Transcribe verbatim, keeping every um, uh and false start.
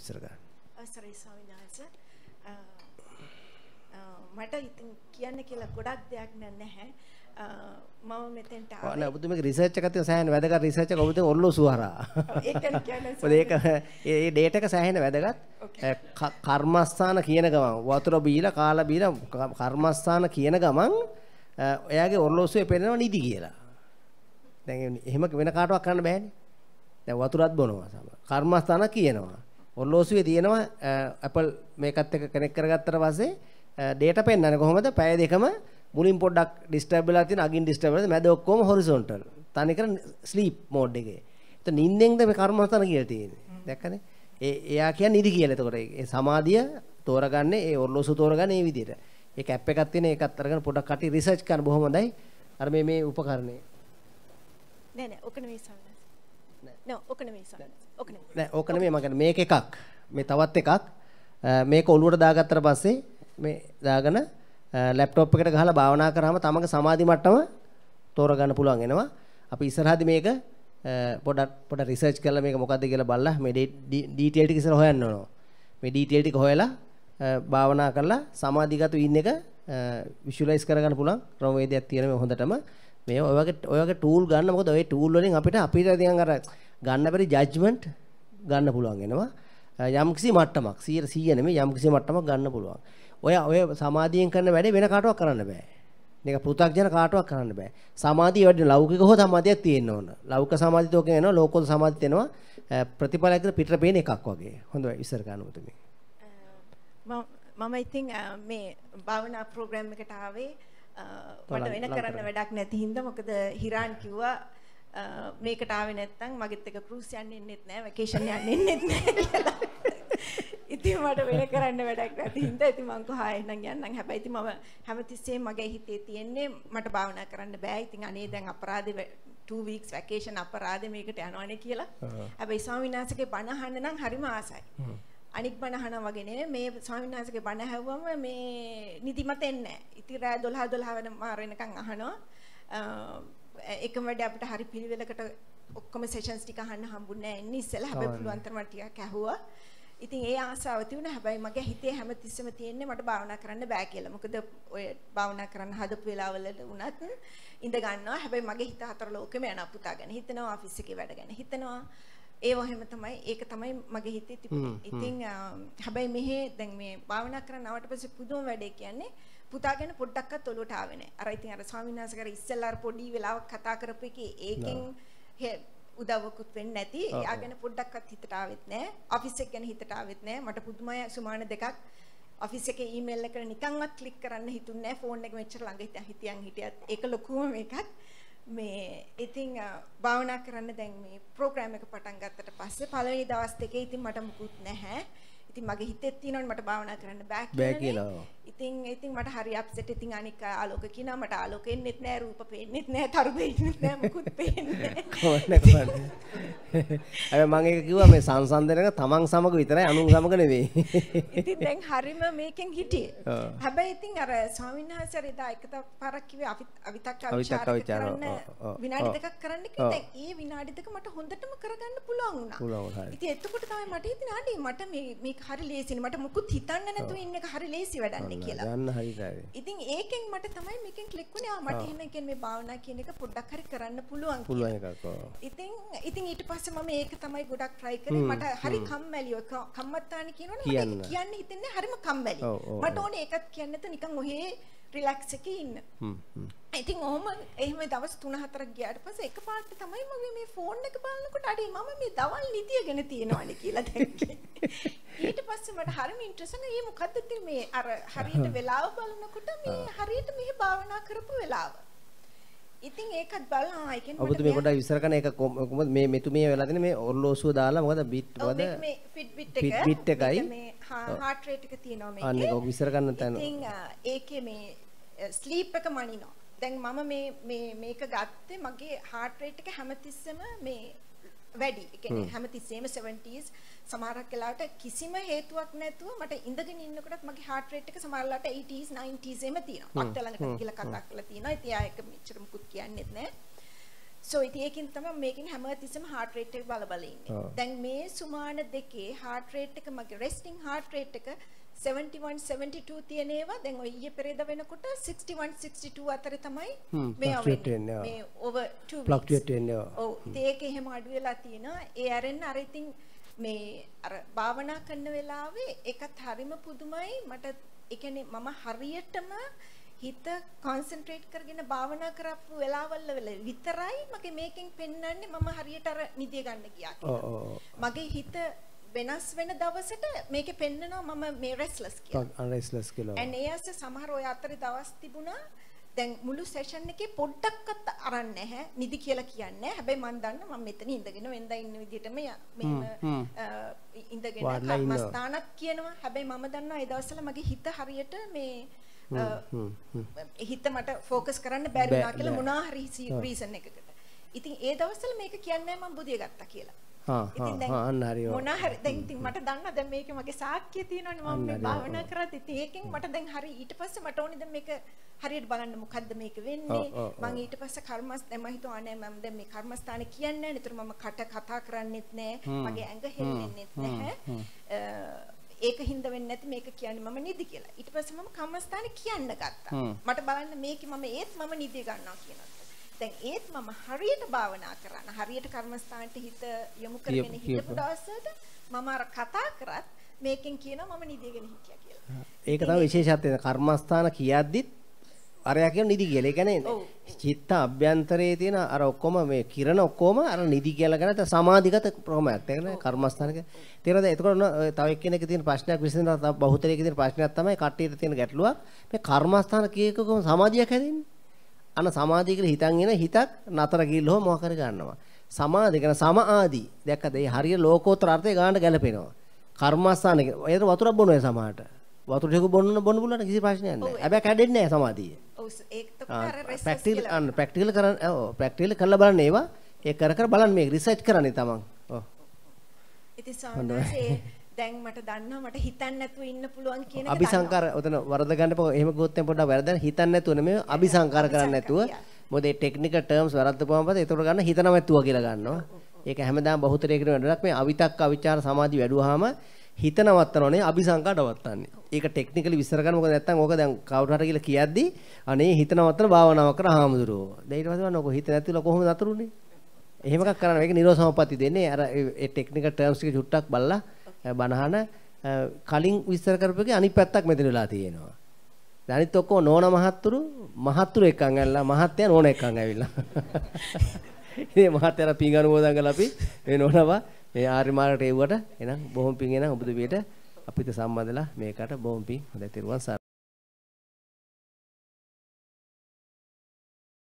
ඉස්සර ගන්න. අවසරයි ස්වාමීන් වහන්සේ. මට ඉතින් කියන්න කියලා ගොඩක් දෙයක් නැහැ. මම මෙතෙන්ට ආවේ. ඔන්න ඔබතුමීගේ රිසර්ච් එකක් තියෙන සෑහෙන වැදගත් රිසර්ච් එකක් ඔබතුමී ඔල්ලෝසුව හරහා. ඒකනේ කියන්නේ. ඔය ඒක ඒ ඩේටා එක සෑහෙන වැදගත්. කර්මස්ථාන කියන ගමන් වතුර බීලා කාලා බීලා කර්මස්ථාන කියන ගමන් එයාගේ ඔර්ලෝසුවේ පෙන්නනවා නිදි කියලා. දැන් එහෙම වෙන කාටවත් කරන්න බෑනේ. දැන් වතුරත් බොනවා සම. කර්මස්ථාන කියනවා. ඔර්ලෝසුවේ තියෙනවා Apple මේකත් එක්ක කනෙක්ට් කරගත්තට පස්සේ ඩේටා පෙන්නන්නේ කොහොමද? පැය දෙකම මුලින් පොඩ්ඩක් ඩිස්ටර්බ් වෙලා තියෙන අගින් ඩිස්ටර්බ් වෙලා මැද ඔක්කොම හොරිසොන්ටල්. තනිකර ස්ලීප් මෝඩ් එකේ. ඒත් නිින්දෙන්ද මේ කර්මස්ථාන කියලා තියෙන්නේ. දැක්කනේ? ඒ එයා කියන්නේ නිදි කියලා. එතකොට ඒ සමාධිය තෝරගන්නේ ඒ ඔර්ලෝසුව තෝරගන්නේ මේ විදිහට. ඒක ඇප් එකක් තියෙන ඒකත් අරගෙන පොඩ්ඩක් කටි රිසර්ච් කරන්න බොහොම හොඳයි. අර මේ මේ උපකරණේ. නෑ නෑ ඔක නෙමෙයි සම්මත. නෑ ඔක නෙමෙයි සම්මත. ඔක නෙමෙයි. නෑ ඕක නෙමෙයි මම කියන්නේ මේක එකක්. මේ තවත් එකක්. මේක ඔලුවට දාගත්තට පස්සේ මේ දාගෙන ලැප්ටොප් එකට ගහලා භාවනා කරාම තමගේ සමාධි මට්ටම තෝරගන්න පුළුවන් වෙනවා. අපි ඉස්සරහදී මේක පොඩක් පොඩ රිසර්ච් කරලා මේක මොකද්ද කියලා බලලා මේ ඩීටේල් ටික ඉස්සර හොයන්න ඕනවා. මේ ඩීටේල් ටික හොයලා භාවනා කරලා සමාධිගත ඉන්න එක විෂුවලයිස් කරගන්න පුළුවන් ක්‍රමවේදයක් තියෙන මේ හොඳටම මේ ඔය වගේ ඔය වගේ ටූල් ගන්න. මොකද ඔය ටූල් වලින් අපිට අපිට නිකන් අර ගන්න බැරි ජජ්මන්ට් ගන්න පුළුවන් වෙනවා. යම්කිසි මට්ටමක් සීය සීය නෙමෙයි යම්කිසි මට්ටමක් ගන්න පුළුවන්. ඔය ඔය සමාධියෙන් කරන වැඩේ වෙන කාටවත් කරන්න බෑ. මේක පෘථග්ජන කාටවත් කරන්න බෑ. සමාධිය වැඩි ලෞකික හෝ සමාධියක් තියෙන්න ඕන. ලෞකික සමාධියත් ඔකේ එනවා ලෝකෝත්තර සමාධියත් එනවා. ප්‍රතිඵලයකට පිටර පේන එකක් වගේ. හොඳයි ඉස්සර ගන්න උතුමේ. මම ඉතින් මේ භාවනා ප්‍රෝග්‍රෑම් එකට ආවේ මට වෙන කරන්න වැඩක් නැති හින්දා මොකද හිරාන් කිව්වා මේකට ආවේ නැත්නම් මගෙත් එක ක්‍රූස් යන්න එන්නෙත් නැහැ වැකේෂන් යන්න එන්නෙත් නැහැ කියලා. ඉතින් මට වෙන කරන්න වැඩක් නැති හින්දා ඉතින් මං කොහා එන්නම් යන්නම්. හැබැයි ඉතින් මම හැමතිස්සෙම මගේ හිතේ තියෙන්නේ මට භාවනා කරන්න බෑ. ඉතින් අනේ දැන් අපරාධේ two weeks vacation අපරාධේ මේකට යනවනේ කියලා. හැබැයි ස්වාමීන් වහන්සේගේ බණ අහන්න නම් හරිම ආසයි. අනික් බණ අහනවා වගේ නෙමෙයි මේ ස්වාමීන් වහන්සේගේ බණ ඇහුවම මේ නිදිමත එන්නේ නැහැ. ඉතින් රෑ දොළහ දොළහ වෙන මාර වෙනකන් අහනවා. එකම වැඩ අපිට හරි පිළිවෙලකට ඔක්කොම සෙෂන්ස් ටික අහන්න හම්බුනේ නැහැ ඉන්නේ ඉස්සෙල්ලා. හැබැයි පුළුවන් තරම ටිකක් ඇහුවා. ඉතින් ඒ ආසාව තිබුණා. හැබැයි මගේ හිතේ හැමතිස්සෙම තියෙන්නේ මට භාවනා කරන්න බෑ කියලා. මොකද ඔය භාවනා කරන්න හදපු වෙලාවවල වුණත් ඉඳ ගන්නවා. හැබැයි මගේ හිත හතර ලෝකෙම යනවා පුතා ගැන හිතනවා, ඔෆිස් එකේ වැඩ ගැන හිතනවා. ඒ වගේම තමයි ඒක තමයි මගේ හිතේ තිබුණේ. ඉතින් හැබැයි මෙහි දැන් මේ භාවනා කරන්න ආවට පස්සේ පුදුම වැඩේ කියන්නේ පුතා ගැන පොඩ්ඩක්වත් ඔලුවට ආවේ නැහැ. අර ඉතින් අර ස්වාමීන් වහන්සේ කර ඉස්සෙල්ලා අර පොඩි වෙලාවක් කතා කරපු එකේ ඒකෙන් උදව්වකුත් වෙන්නේ නැති. එයා ගැන පොඩ්ඩක්වත් හිතට ආවෙත් නැහැ. ඔෆිස් එක ගැන හිතට ආවෙත් නැහැ. මට පුදුමයි සුමාන දෙකක් ඔෆිස් එකේ ඊමේල් එකට නිකන්වත් ක්ලික් කරන්න හිතුන්නේ නැහැ. ෆෝන් එක මෙච්චර ළඟ හිටියන් හිටියත් ඒක ලොකුම මේකක්. මේ ඉතින් භාවනා කරන්න දැන් මේ ප්‍රෝග්‍රෑම් එක පටන් ගත්තට පස්සේ පළවෙනි දවස් දෙකේ ඉතින් මට මුකුත් නැහැ. ඉතින් මගේ හිතේ තියෙනවනේ මට භාවනා කරන්න බෑ කියලා. ඉතින් ඉතින් මට හරි අප්සෙට්. ඉතින් අනික ආලෝක කියනවා මට ආලෝක එන්නෙත් නැහැ, රූප පේන්නෙත් නැහැ, තරු පේන්නෙත් නැහැ, මුකුත් පේන්නේ නැහැ. කොහොමද කොහොමද? අය මම ඒක කිව්වා මේ සංසන්දනක තමන් සමග විතරයි අනුන් සමග නෙවෙයි. ඉතින් දැන් හරිම මේකෙන් හිටියේ. හැබැයි ඉතින් අර ස්වාමීන් වහන්සේ අර එදා එක පාරක් කිව්වේ අවිතක් අවිචාරක කරන්න විනාඩි දෙකක් කරන්න කිව්වා. දැන් ඒ විනාඩි දෙක මට හොඳටම කරගන්න පුළුවන් වුණා. ඉතින් එතකොට තමයි මට හිතෙන්නේ අනේ මට මේ මේක හරි ලේසිනේ. මට මුකුත් හිතන්න නැතුව ඉන්න එක හරි ලේසි වැඩන්නේ කියලා. යන්න හරියටයි. ඉතින් ඒකෙන් මට තමයි මේකෙන් ක්ලික් වුණේ. ආ මට එහෙම කියන්නේ මේ භාවනා කියන එක පොඩ්ඩක් හරි කරන්න පුළුවන් කියලා. පුළුවන් එකක්. ඉතින් ඉතින් ඊට පස්සේ මම ඒක තමයි ගොඩක් try කරේ. මට හරි කම්මැලි ඔය කම්මත්තානි කියනවනේ මට කියන්න හිතෙන්නේ හරිම කම්මැලි. මට ඕනේ ඒකත් කියන්න නැතුව නිකන් ඔහේ රිලැක්ස් එකේ ඉන්න. හ්ම් හ්ම්. ඉතින් ඔහොම එහෙම දවස් තුන හතරක් ගියාට පස්සේ එකපාරට තමයි මගේ මේ ෆෝන් එක බලනකොට අඩේ මම මේ දවල් නිදිය ගැන තියෙනවනේ කියලා දැක්කේ. ඊට පස්සේ මට හරිම ඉන්ට්‍රස්ට් එක මේ මොකද්ද ඉතින් මේ අර හරියට වෙලාව බලනකොට මේ හරියට මෙහි භාවනා කරපු වෙලාව. ඉතින් ඒකත් බලනවා. ඒ කියන්නේ ඔබතුමී පොඩ්ඩක් විස්තර කරන එක කොහොමද මේ මෙතුමිය වෙලා තියෙන මේ ඔර්ලෝසුව දාලා මොකද බීට් මොකද මේ ෆිට්බිට් එක ෆිට්බිට් එකයි මේ හાર્ට් රේට් එක තියෙනවා මේකේ. අන්න ඒක විස්තර කරන්න තැන. ඉතින් ඒකේ මේ ස්ලීප් එක මනිනවා. දැන් මම මේ මේ මේක ගත්තේ මගේ හાર્ට් රේට් එක හැමතිස්සෙම මේ වැඩි. ඒ කියන්නේ හැමතිස්සෙම seventies සමහරක් වෙලාවට කිසිම හේතුවක් නැතුව මට ඉඳගෙන ඉන්නකොටත් මගේ heart rate එක සමහරලාට eighties nineties එම තියෙනවා. මත් ළඟට කියලා කතා කරලා තියෙනවා. ඉතින් ආ එක මෙච්චර මුකුත් කියන්නෙත් නැහැ. so ඒකෙන් තමයි මේකෙන් හැමතිස්සෙම heart rate එක බල බල ඉන්නේ. දැන් මේ සුමාන දෙකේ heart rate එක මගේ resting heart rate එක seventy-one seventy-two තියෙන ඒවා දැන් ඔය ඊයේ පෙරේද වෙනකොට sixty-one sixty-two අතර තමයි මේ වෙන්නේ. මේ over two weeks. fluctuate වෙන්නේ. ඔව් ඒක එහෙම අඩු වෙලා තියෙනවා. ඒ අරෙන්න අර ඉතින් මේ අර භාවනා කරන වෙලාවේ ඒකත් හරිම පුදුමයි. මට ඒ කියන්නේ මම හරියටම හිත concentrate කරගෙන භාවනා කරපු වෙලාවල් වල විතරයි මගේ මේකෙන් පෙන්වන්නේ මම හරියට අර නිදිය ගන්න ගියා කියලා. මගේ හිත වෙනස් වෙන දවසට මේකේ පෙන්නනවා මම මේ restless කියලා. restless කියලා. and ඒ ඇස්සේ සමහර ඔය අතරේ දවස් තිබුණා දැන් මුළු සෙෂන් එකේ පොඩ්ඩක්වත් අරන් නැහැ නිදි කියලා කියන්නේ. හැබැයි මම දන්නා මම මෙතන ඉඳගෙන වෙන්දා ඉන්න විදිහටම මෙහෙම ඉඳගෙන කර්මස්ථානක් කියනවා. හැබැයි මම දන්නා ඒ දවස්වල මගේ හිත හරියට මේ හිත මට ફોකස් කරන්න බැරි වුණා කියලා මොනවා හරි රීසන් එකකට. ඉතින් ඒ දවස්වල මේක කියන්නේ මම බුදිය ගත්තා කියලා. හා හා අන්න හරි. මොනවා හරි දැන් ඉතින් මට දන්නා දැන් මේකේ මගේ සාක්ෂිය තියෙනවනේ මම මේ භාවනා කරත් ඉතින් ඒකෙන් මට දැන් හරි ඊට පස්සේ මට ඕනේ දැන් මේක හරියට බලන්න මොකද්ද මේක වෙන්නේ. මම ඊට පස්සේ කර්මස් දැන් මම හිතුවා අනේ මම දැන් මේ කර්මස්ථානේ කියන්නේ නැහැ. ඒතර මම කට කතා කරන්නෙත් නැහැ. මගේ ඇඟ හෙල්ලෙන්නෙත් නැහැ. ඒක හින්දා වෙන්නේ නැති මේක කියන්නේ මම නිදි කියලා. ඊට පස්සේ මම කර්මස්ථානේ කියන්න ගත්තා. මට බලන්න මේකේ මම ඒත් මම නිදි ගන්නවා කියනවා. දැන් ඒත් මම හරියට භාවනා කරන හරියට කර්මස්ථානට හිත යොමු කරගෙන හිටපු දවසට මම අර කතා කරත් මේකෙන් කියනවා මම නිදිගෙන හිටියා කියලා. ඒක තමයි විශේෂත්වය. කර්මස්ථාන කියද්දිත් අරයා කියන නිදි කියලා. ඒ කියන්නේ චිත්ත අභ්‍යන්තරයේ තියෙන අර ඔක්කොම මේ කිරණ ඔක්කොම අර නිදි කියලා ගන්න සමාධිගත ප්‍රෝමයක්. ඒක නේ කර්මස්ථානක. තේරෙනවද? එතකොට තව එක්කෙනෙක් තියෙන ප්‍රශ්නයක් විසඳන තව බහුතරයක තියෙන ප්‍රශ්නයක් තමයි කට්ටියට තියෙන ගැටලුවක්. මේ කර්මස්ථාන කීයකකම සමාධියක් හැදෙන්නේ. අන සමාධිය කියලා හිතන් එන හිතක් නතර ගිල්ලෝ මොකක් කර ගන්නවා. සමාධිය කියන සම ආදී. දැක්කද? ඒ හරිය ලෝකෝත්තර අර්ථය ගන්නට ගැලපෙනවා. කර්මස්ථාන කියන ඒතර වතුරක් බොනවා සමහරට. වතුර ටික බොන්න බොන්න බුලට කිසි ප්‍රශ්නයක් නැහැ. හැබැයි කැඩෙන්නේ නැහැ සමාධිය. ඔව් ඒක තමයි අර රිසර්ච් ප්‍රැක්ටිකල් අන්න ප්‍රැක්ටිකල් කරන්න ඔව් ප්‍රැක්ටිකල් කරලා බලන්න ඒවා. ඒ කර කර බලන්න මේක රිසර්ච් කරන්නේ තමන්. ඔව්. ඉතින් සාමාන්‍යයෙන් දැන් මට දන්නවා මට හිතන්න නැතුව ඉන්න පුළුවන් කියන එක අபிසංකාර ඔතන වරද ගන්න එහෙම ගොත් දැන් පොඩ්ඩක් වැරදෙන හිතන්න නැතුව නෙමෙයි අபிසංකාර කරන්න නැතුව මොකද ඒ ටෙක්නිකල් ටර්ම්ස් වරද්දපුවම පස්සේ ඒතකොට ගන්න හිතනම නැතුව කියලා ගන්නවා. ඒක හැමදාම බහුතරයකට වැඩක් මේ අවිතක්ක අවිචාර සමාධි වැඩුවාම හිත නවත්තනෝනේ අபிසංකාර නවත්තන්නේ. ඒක ටෙක්නිකලි විස්තර කරන්න මොකද නැත්තම් ඕක දැන් කවුරු හරි කියලා කියද්දි අනේ හිත නවත්තන භාවනාවක් කර හාමුදුරුවෝ. දැන් ඊට පස්සේ වන්නකො හිත නැතිල කොහොමද නතරුනේ? එහෙම එකක් කරන්න මේක නිරෝධසමපatti දෙන්නේ අර ඒ ටෙක්නිකල් ටර්ම්ස් ටික චුට්ටක් බලලා බනහන කලින් විස්තර කරපුවගේ අනිත් පැත්තක් මෙතන වෙලා තියෙනවා. දැන් අනිත් ඔක්කොම නෝන මහත්තුරු මහත්තුරු එක්කන් ඇවිල්ලා මහත්තයා නෝන එක්කන් ඇවිල්ලා. ඉතින් මහත්තයාලා පින් අනුමෝදන් කරලා අපි මේ නෝනවා මේ ආර්ය මාර්ගයට එව්වට එහෙනම් බොහොම පින් එනවා ඔබ දෙවියට අපිට සම්බන්ධලා මේකට බොහොම පින් හොඳයි තිරුවන් සරණයි.